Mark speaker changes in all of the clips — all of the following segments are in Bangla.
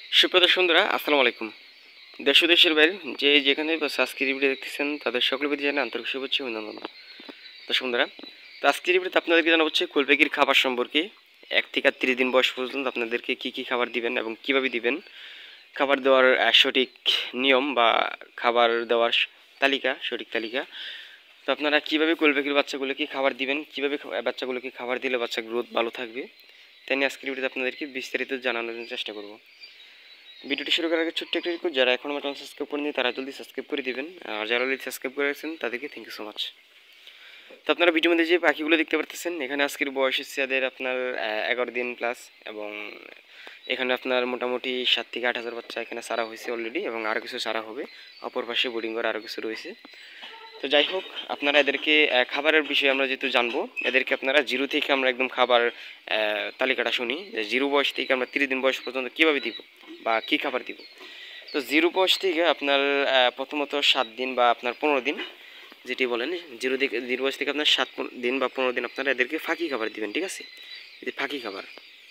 Speaker 1: সুপ্রিয় বন্ধুরা, আসসালামু আলাইকুম। দেশ ও দেশের বাইরে যে যেখানে আজকের রিভিউ দেখতেছেন তাদের সকলের প্রতি জানাই আন্তরিক শুভেচ্ছা ও অভিনন্দন। দর্শক বন্ধুরা, তো আজকের রিভিউতে আপনাদেরকে জানাবো হচ্ছে কোয়েল পাখির খাবার সম্পর্কে। 1 থেকে 30 দিন বয়স পর্যন্ত আপনাদেরকে কি কি খাবার দিবেন এবং কিভাবে দিবেন, খাবার দেওয়ার সঠিক নিয়ম বা খাবার দেওয়ার তালিকা, সঠিক তালিকা। তো আপনারা কিভাবে কোয়েল পাখির বাচ্চাগুলোকে খাবার দিবেন, কিভাবে বাচ্চাগুলোকে খাবার দিলে বাচ্চা গ্রোথ ভালো থাকবে, তাই নিয়ে আজকের ভিডিওতে আপনাদেরকে বিস্তারিত জানানোর চেষ্টা করব। ভিডিওটি শুরু করার আগে ছোট্ট একটা রিকোয়েস্ট, যারা এখন আমার চ্যানেল সাবস্ক্রাইব করেনি তারা জলদি সাবস্ক্রাইব করে দিবেন, আর যারা অলরেডি সাবস্ক্রাইব করে গেছেন তাদেরকে থ্যাংক ইউ সো মাচ। তো আপনারা ভিডিওর মধ্যে যে পাখিগুলো দেখতে পারতেছেন, এখানে আজকের বয়স হচ্ছে এদের আপনার 11 দিন প্লাস, এবং এখানে আপনার মোটামুটি 7 থেকে 8 হাজার বাচ্চা এখানে সারা হয়েছে অলরেডি, এবং আরও কিছু সারা হবে। অপর পাশে বোর্ডিং করে আরও কিছু রয়েছে। তো যাই হোক, আপনারা এদেরকে খাবারের বিষয়ে আমরা যেহেতু জানবো, এদেরকে আপনারা জিরো থেকে আমরা একদম খাবার তালিকাটা শুনি যে জিরো বয়স থেকে আমরা 30 দিন বয়স পর্যন্ত কীভাবে দিব বা কী খাবার দিব। তো জিরো বয়স থেকে আপনার প্রথমত 7 দিন বা আপনার 15 দিন, যেটি বলেন জিরো বয়স থেকে আপনার 7 দিন বা 15 দিন আপনারা এদেরকে ফাঁকি খাবার দিবেন, ঠিক আছে। এই ফাঁকি খাবার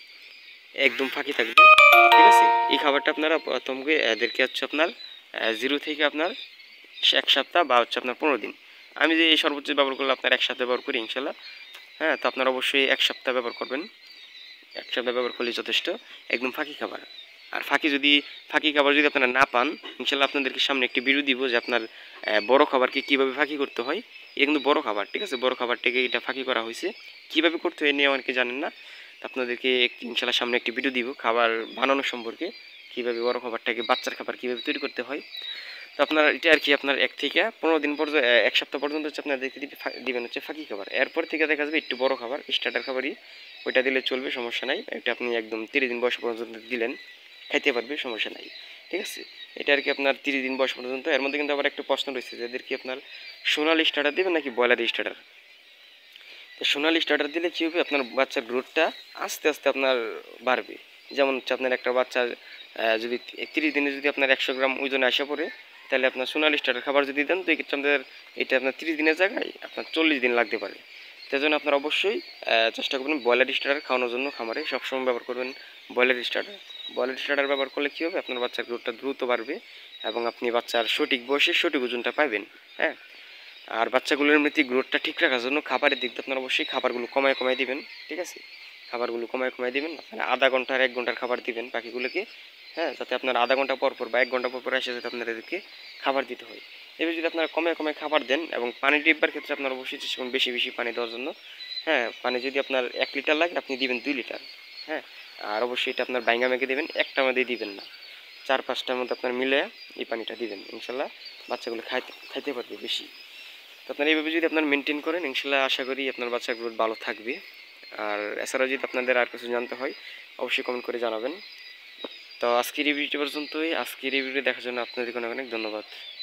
Speaker 1: একদম ফাঁকি থাকবে, ঠিক আছে। এই খাবারটা আপনারা প্রথমে এদেরকে হচ্ছে আপনার জিরো থেকে আপনার 1 সপ্তাহ বা হচ্ছে আপনার 15 দিন। আমি যে এই সর্বোচ্চ ব্যবহার করলে আপনার 1 সপ্তাহ ব্যবহার করি ইনশাল্লাহ। হ্যাঁ, তো আপনারা অবশ্যই 1 সপ্তাহ ব্যবহার করবেন। 1 সপ্তাহ ব্যবহার করলে যথেষ্ট, একদম ফাঁকি খাবার। আর ফাঁকি খাবার যদি আপনারা না পান, ইনশাল্লাহ আপনাদেরকে সামনে একটি ভিডিও দিব যে আপনার বড় খাবারকে কীভাবে ফাঁকি করতে হয়। এটা কিন্তু বড় খাবার, ঠিক আছে, বড় খাবারটাকে এটা ফাঁকি করা হয়েছে। কীভাবে করতে হয় নিয়ে অনেকে জানেন না, আপনাদেরকে ইনশাল্লাহ সামনে একটি ভিডিও দিব খাবার বানানো সম্পর্কে, কীভাবে বড় খাবারটাকে বাচ্চার খাবার কীভাবে তৈরি করতে হয়। তো আপনার এটা আর কি আপনার 1 থেকে 15 দিন পর্যন্ত 1 সপ্তাহ পর্যন্ত হচ্ছে আপনাদেরকে দিবেন হচ্ছে ফাঁকি খাবার। এরপর থেকে দেখা যাবে একটু বড় খাবার, স্টার্টার খাবারই ওইটা দিলে চলবে, সমস্যা নাই। এটা আপনি একদম 30 দিন বয়স পর্যন্ত দিলেন, খাইতে পারবে, সমস্যা নাই, ঠিক আছে। এটা আর কি আপনার 30 দিন বয়স পর্যন্ত। এর মধ্যে কিন্তু আবার একটা প্রশ্ন রয়েছে যে এদের কি আপনার সোনালি স্টার্টার দেবেন নাকি ব্রয়লার স্টার্টার। তো সোনালি স্টার্টার দিলে কী হবে, আপনার বাচ্চার গ্রোথটা আস্তে আস্তে আপনার বাড়বে। যেমন হচ্ছে আপনার একটা বাচ্চা যদি 30 দিনে যদি আপনার 100 গ্রাম ওজনে আসা পড়ে, তাহলে আপনার সোনালি স্টার্টার খাবার যদি দেন, তো এক্ষেত্রে আমাদের এটা আপনার 30 দিনের জায়গায় আপনার 40 দিন লাগতে পারে। তাই জন্য আপনারা অবশ্যই চেষ্টা করবেন ব্রয়লার স্টার্টার খাওয়ানোর জন্য। খামারে সবসময় ব্যবহার করবেন ব্রয়লার স্টার্টার। ব্রয়লার স্টার্টার ব্যবহার করলে কী হবে, আপনার বাচ্চার গ্রোথটা দ্রুত বাড়বে এবং আপনি বাচ্চার সঠিক বয়সে সঠিক ওজনটা পাবেন। হ্যাঁ, আর বাচ্চাগুলোর এমনিতে গ্রোথটা ঠিক রাখার জন্য খাবারের দিক দিয়ে আপনারা অবশ্যই খাবারগুলো কমায় দিবেন, ঠিক আছে। খাবারগুলো কমায় দিবেন। আপনারা আধা ঘন্টা আর 1 ঘন্টার খাবার দিবেন পাখিগুলোকে। হ্যাঁ, যাতে আপনার আধা ঘন্টা পর পর বা 1 ঘন্টা পর পর এসে যাতে আপনাদেরকে খাবার দিতে হয়। এবার যদি আপনারা কমায় খাবার দেন, এবং পানি ডিব্বার ক্ষেত্রে আপনারা অবশ্যই চেষ্টা করুন বেশি পানি দেওয়ার জন্য। হ্যাঁ, পানি যদি আপনার 1 লিটার লাগে আপনি দিবেন 2 লিটার। হ্যাঁ, আর অবশ্যই এটা আপনার বাইঙ্গা মেঘে দেবেন, একটা মধ্যে দিবেন না, 4-5টার মধ্যে আপনার মিলে এই পানিটা দিবেন। ইনশাল্লাহ বাচ্চাগুলো খাইতে পারবে বেশি। তো আপনারা এইভাবে যদি আপনার মেনটেন করেন, ইনশাল্লাহ আশা করি আপনার বাচ্চার গ্রোথ ভালো থাকবে। আর এছাড়াও যদি আপনাদের আর কিছু জানতে হয় অবশ্যই কমেন্ট করে জানাবেন। তো আজকের এই ভিডিওটি পর্যন্তই। আজকের এই ভিডিও দেখার জন্য আপনাদেরকে অনেক অনেক ধন্যবাদ।